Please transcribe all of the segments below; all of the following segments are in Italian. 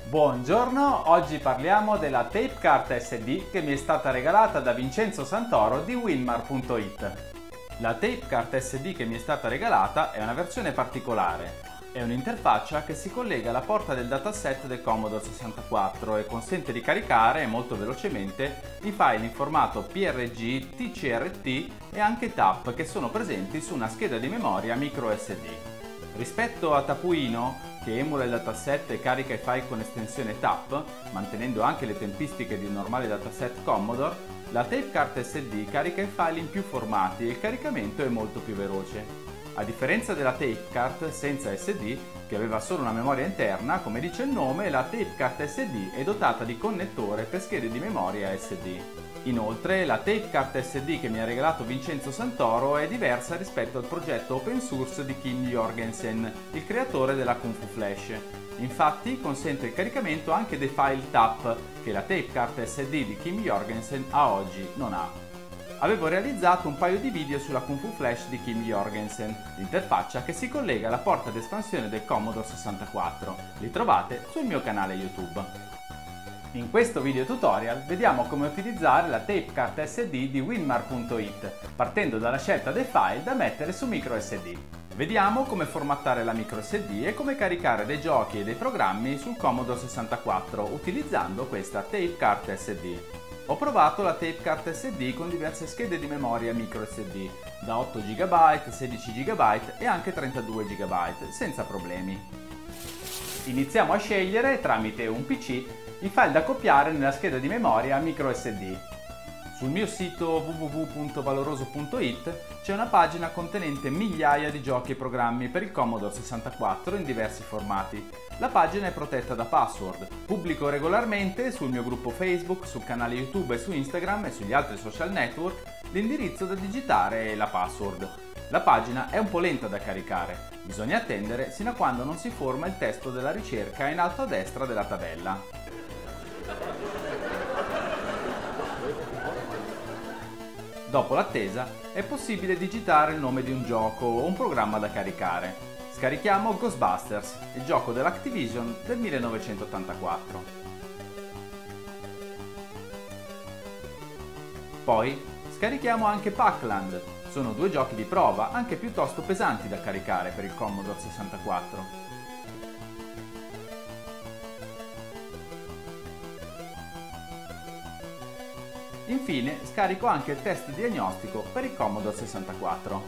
Buongiorno, oggi parliamo della tape card SD che mi è stata regalata da Vincenzo Santoro di Winmar.it. La tape card SD che mi è stata regalata è una versione particolare. È un'interfaccia che si collega alla porta del dataset del Commodore 64 e consente di caricare molto velocemente i file in formato PRG, TCRT e anche TAP che sono presenti su una scheda di memoria microSD. Rispetto a Tapuino, che emula il dataset e carica i file con estensione TAP, mantenendo anche le tempistiche di un normale dataset Commodore, la tape card SD carica i file in più formati e il caricamento è molto più veloce. A differenza della tape card senza SD, che aveva solo una memoria interna, come dice il nome, la tape card SD è dotata di connettore per schede di memoria SD. Inoltre, la tape card SD che mi ha regalato Vincenzo Santoro è diversa rispetto al progetto open source di Kim Jorgensen, il creatore della Kung Fu Flash. Infatti, consente il caricamento anche dei file TAP, che la tape card SD di Kim Jorgensen a oggi non ha. Avevo realizzato un paio di video sulla Kung Fu Flash di Kim Jorgensen, l'interfaccia che si collega alla porta d'espansione del Commodore 64. Li trovate sul mio canale YouTube. In questo video tutorial vediamo come utilizzare la tape card SD di Winmar.it, partendo dalla scelta dei file da mettere su microSD. Vediamo come formattare la microSD e come caricare dei giochi e dei programmi sul Commodore 64 utilizzando questa tape card SD. Ho provato la tape card SD con diverse schede di memoria microSD, da 8 GB, 16 GB e anche 32 GB, senza problemi. Iniziamo a scegliere, tramite un PC, i file da copiare nella scheda di memoria microSD. Sul mio sito www.valoroso.it c'è una pagina contenente migliaia di giochi e programmi per il Commodore 64 in diversi formati. La pagina è protetta da password. Pubblico regolarmente sul mio gruppo Facebook, sul canale YouTube e su Instagram e sugli altri social network l'indirizzo da digitare e la password. La pagina è un po' lenta da caricare. Bisogna attendere sino a quando non si forma il testo della ricerca in alto a destra della tabella. Dopo l'attesa è possibile digitare il nome di un gioco o un programma da caricare. Scarichiamo Ghostbusters, il gioco dell'Activision del 1984. Poi scarichiamo anche Pac-Land. Sono due giochi di prova, anche piuttosto pesanti da caricare per il Commodore 64. Infine scarico anche il test diagnostico per il Commodore 64.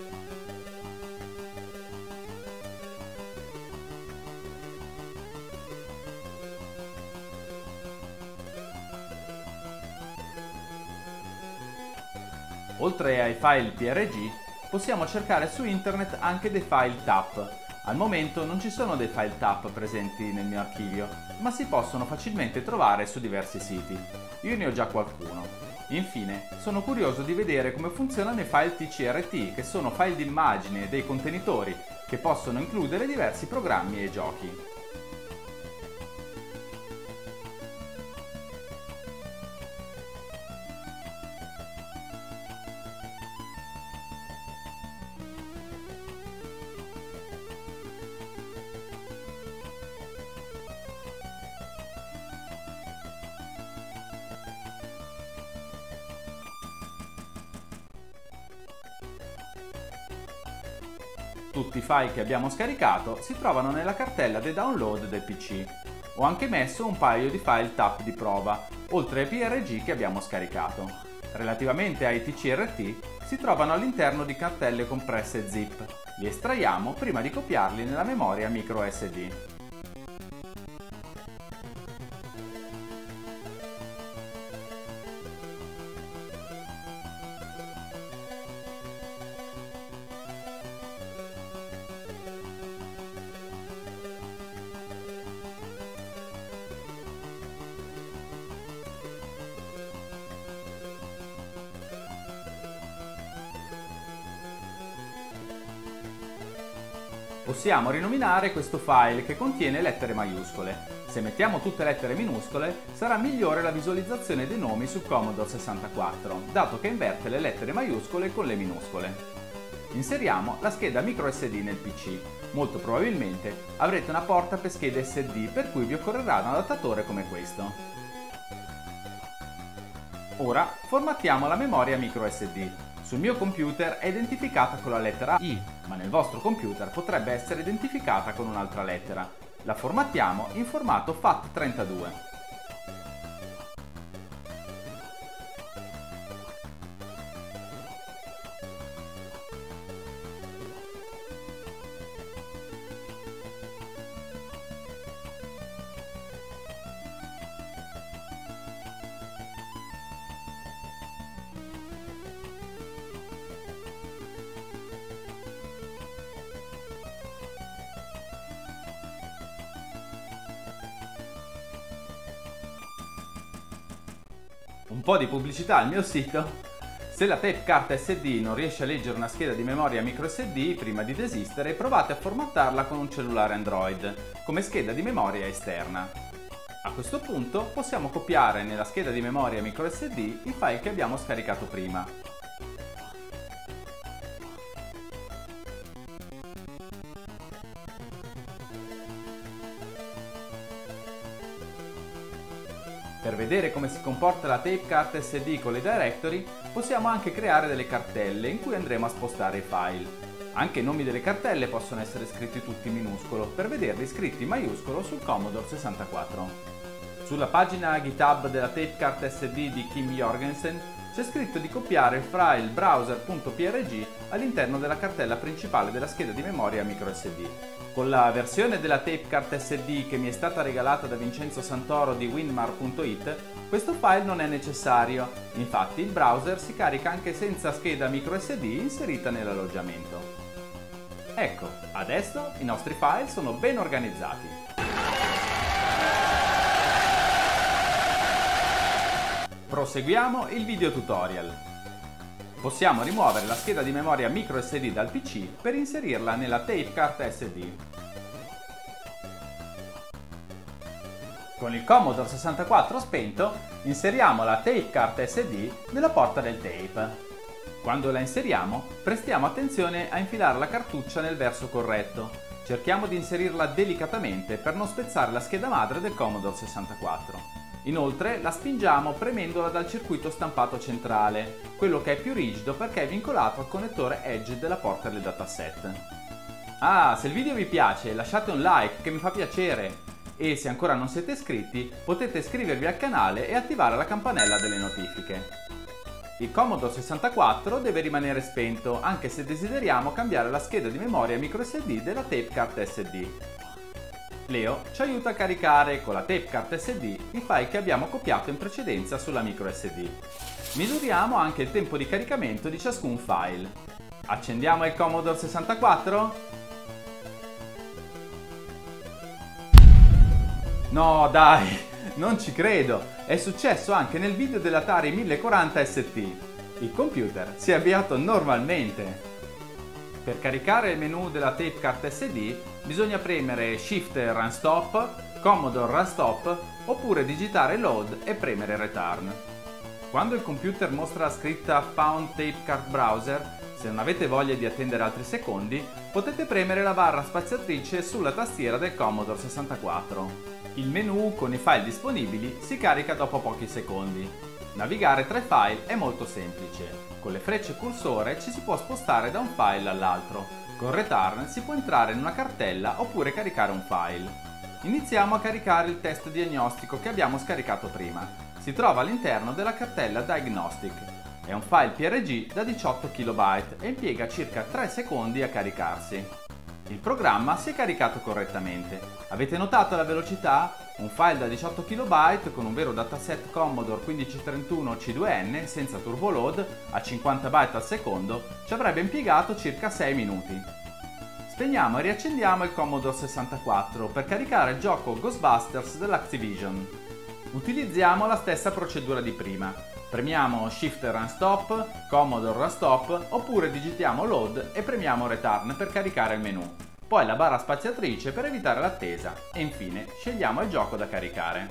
Oltre ai file PRG, possiamo cercare su internet anche dei file TAP. Al momento non ci sono dei file TAP presenti nel mio archivio, ma si possono facilmente trovare su diversi siti. Io ne ho già qualcuno. Infine, sono curioso di vedere come funzionano i file TCRT, che sono file di immagini e dei contenitori, che possono includere diversi programmi e giochi. Tutti i file che abbiamo scaricato si trovano nella cartella dei download del PC. Ho anche messo un paio di file TAP di prova, oltre ai PRG che abbiamo scaricato. Relativamente ai TCRT, si trovano all'interno di cartelle compresse zip. Li estraiamo prima di copiarli nella memoria microSD. Possiamo rinominare questo file che contiene lettere maiuscole. Se mettiamo tutte lettere minuscole, sarà migliore la visualizzazione dei nomi su Commodore 64, dato che inverte le lettere maiuscole con le minuscole. Inseriamo la scheda microSD nel PC. Molto probabilmente avrete una porta per schede SD, per cui vi occorrerà un adattatore come questo. Ora formattiamo la memoria microSD. Sul mio computer è identificata con la lettera I, ma nel vostro computer potrebbe essere identificata con un'altra lettera. La formattiamo in formato FAT32. Un po' di pubblicità al mio sito. Se la tape card SD non riesce a leggere una scheda di memoria microSD, prima di desistere provate a formattarla con un cellulare Android, come scheda di memoria esterna. A questo punto possiamo copiare nella scheda di memoria microSD i file che abbiamo scaricato prima. Per vedere come si comporta la tape card SD con le directory, possiamo anche creare delle cartelle in cui andremo a spostare i file. Anche i nomi delle cartelle possono essere scritti tutti in minuscolo, per vederli scritti in maiuscolo sul Commodore 64. Sulla pagina GitHub della tape card SD di Kim Jorgensen c'è scritto di copiare il file browser.prg all'interno della cartella principale della scheda di memoria microSD. Con la versione della tape card SD che mi è stata regalata da Vincenzo Santoro di winmar.it, questo file non è necessario, infatti il browser si carica anche senza scheda microSD inserita nell'alloggiamento. Ecco, adesso i nostri file sono ben organizzati. Proseguiamo il video tutorial. Possiamo rimuovere la scheda di memoria microSD dal PC per inserirla nella tape card SD. Con il Commodore 64 spento, inseriamo la tape card SD nella porta del tape. Quando la inseriamo, prestiamo attenzione a infilare la cartuccia nel verso corretto. Cerchiamo di inserirla delicatamente per non spezzare la scheda madre del Commodore 64. Inoltre la spingiamo premendola dal circuito stampato centrale, quello che è più rigido perché è vincolato al connettore Edge della porta del dataset. Se il video vi piace lasciate un like che mi fa piacere e se ancora non siete iscritti potete iscrivervi al canale e attivare la campanella delle notifiche. Il Commodore 64 deve rimanere spento anche se desideriamo cambiare la scheda di memoria microSD della tape card SD. Leo ci aiuta a caricare con la tape card SD i file che abbiamo copiato in precedenza sulla microSD. Misuriamo anche il tempo di caricamento di ciascun file. Accendiamo il Commodore 64? No dai, non ci credo! È successo anche nel video dell'Atari 1040 ST. Il computer si è avviato normalmente. Per caricare il menu della tape card SD bisogna premere Shift Run Stop, Commodore Run Stop oppure digitare Load e premere Return. Quando il computer mostra la scritta Found Tape Card Browser, se non avete voglia di attendere altri secondi, potete premere la barra spaziatrice sulla tastiera del Commodore 64. Il menu con i file disponibili si carica dopo pochi secondi. Navigare tra i file è molto semplice. Con le frecce cursore ci si può spostare da un file all'altro. Con Return si può entrare in una cartella oppure caricare un file. Iniziamo a caricare il test diagnostico che abbiamo scaricato prima. Si trova all'interno della cartella Diagnostic. È un file PRG da 18 KB e impiega circa 3 secondi a caricarsi. Il programma si è caricato correttamente. Avete notato la velocità? Un file da 18 KB con un vero dataset Commodore 1531 C2N senza turboload a 50 byte al secondo ci avrebbe impiegato circa 6 minuti. Spegniamo e riaccendiamo il Commodore 64 per caricare il gioco Ghostbusters dell'Activision. Utilizziamo la stessa procedura di prima. Premiamo Shift Run Stop, Commodore Run Stop oppure digitiamo Load e premiamo Return per caricare il menu. Poi la barra spaziatrice per evitare l'attesa e infine scegliamo il gioco da caricare.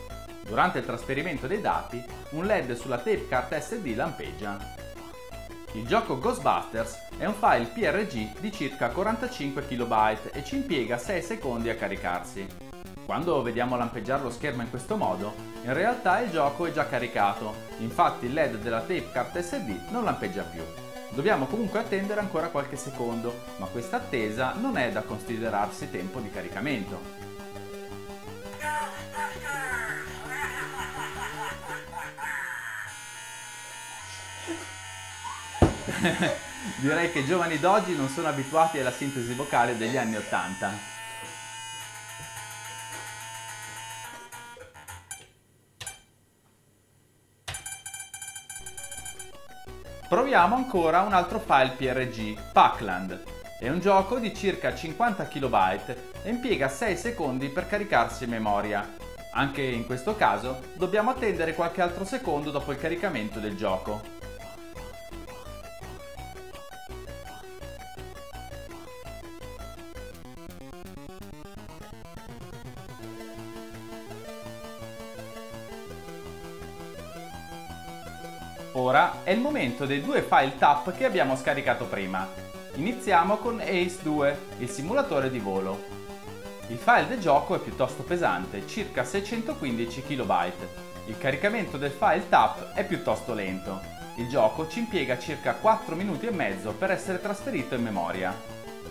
Durante il trasferimento dei dati, un LED sulla tape card SD lampeggia. Il gioco Ghostbusters è un file PRG di circa 45 KB e ci impiega 6 secondi a caricarsi. Quando vediamo lampeggiare lo schermo in questo modo, in realtà il gioco è già caricato, infatti il LED della tape card SD non lampeggia più. Dobbiamo comunque attendere ancora qualche secondo, ma questa attesa non è da considerarsi tempo di caricamento. Direi che i giovani d'oggi non sono abituati alla sintesi vocale degli anni '80. Proviamo ancora un altro file PRG, Pac-Land. È un gioco di circa 50 KB e impiega 6 secondi per caricarsi in memoria. Anche in questo caso dobbiamo attendere qualche altro secondo dopo il caricamento del gioco. Ora è il momento dei due file TAP che abbiamo scaricato prima. Iniziamo con Ace 2, il simulatore di volo. Il file del gioco è piuttosto pesante, circa 615 KB. Il caricamento del file TAP è piuttosto lento. Il gioco ci impiega circa 4 minuti e mezzo per essere trasferito in memoria.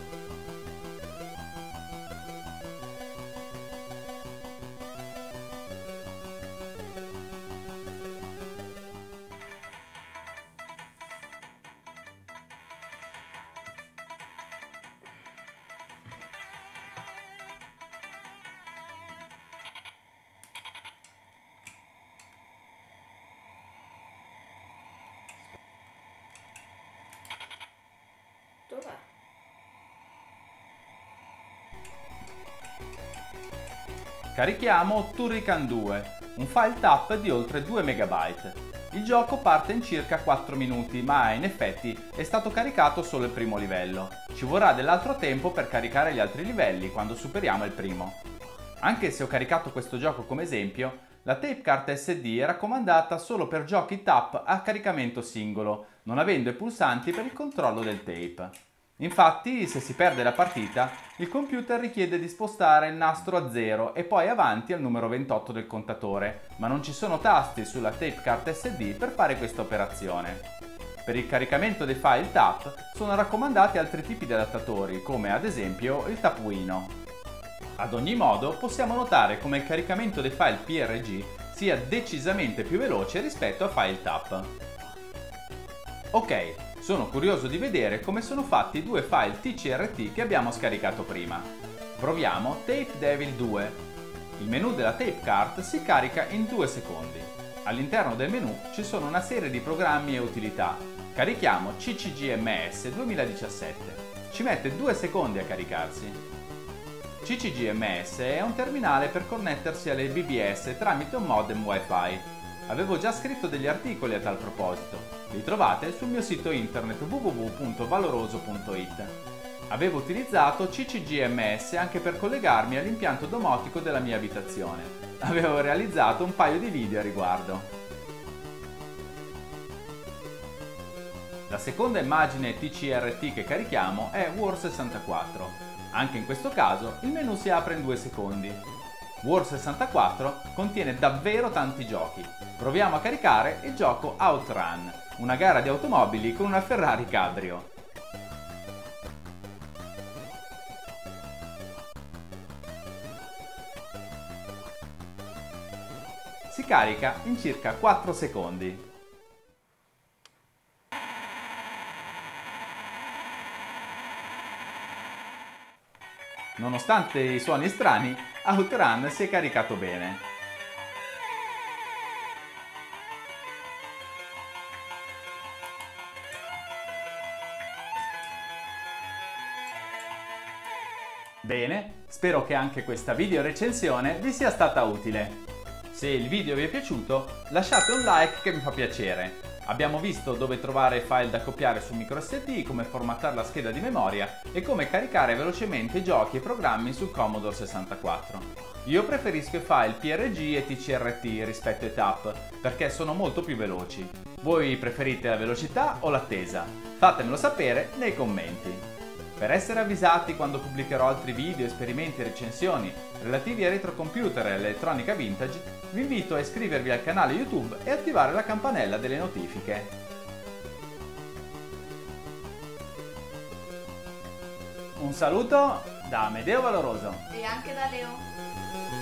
Dov'è? Carichiamo Turrican 2, un file TAP di oltre 2 MB. Il gioco parte in circa 4 minuti, ma in effetti è stato caricato solo il primo livello. Ci vorrà dell'altro tempo per caricare gli altri livelli quando superiamo il primo. Anche se ho caricato questo gioco come esempio, la tape card SD è raccomandata solo per giochi TAP a caricamento singolo, non avendo i pulsanti per il controllo del tape. Infatti, se si perde la partita, il computer richiede di spostare il nastro a 0 e poi avanti al numero 28 del contatore, ma non ci sono tasti sulla tape card SD per fare questa operazione. Per il caricamento dei file TAP sono raccomandati altri tipi di adattatori, come ad esempio il Tapuino. Ad ogni modo, possiamo notare come il caricamento dei file PRG sia decisamente più veloce rispetto a file TAP. Ok, sono curioso di vedere come sono fatti i due file TCRT che abbiamo scaricato prima. Proviamo Tape Devil 2. Il menu della tape card si carica in 2 secondi. All'interno del menu ci sono una serie di programmi e utilità. Carichiamo CCGMS 2017. Ci mette 2 secondi a caricarsi. CCGMS è un terminale per connettersi alle BBS tramite un modem Wi-Fi. Avevo già scritto degli articoli a tal proposito, li trovate sul mio sito internet www.valoroso.it. Avevo utilizzato CCGMS anche per collegarmi all'impianto domotico della mia abitazione. Avevo realizzato un paio di video a riguardo. La seconda immagine TCRT che carichiamo è War64. Anche in questo caso il menu si apre in 2 secondi. War64 contiene davvero tanti giochi. Proviamo a caricare il gioco Outrun, una gara di automobili con una Ferrari Cabrio. Si carica in circa 4 secondi. Nonostante i suoni strani, Outrun si è caricato bene. Bene, spero che anche questa video recensione vi sia stata utile. Se il video vi è piaciuto, lasciate un like che mi fa piacere. Abbiamo visto dove trovare file da copiare su microSD, come formattare la scheda di memoria e come caricare velocemente giochi e programmi sul Commodore 64. Io preferisco i file PRG e TCRT rispetto ai TAP perché sono molto più veloci. Voi preferite la velocità o l'attesa? Fatemelo sapere nei commenti. Per essere avvisati quando pubblicherò altri video, esperimenti e recensioni relativi a retrocomputer e all'elettronica vintage, vi invito a iscrivervi al canale YouTube e attivare la campanella delle notifiche. Un saluto da Amedeo Valoroso E anche da Leo.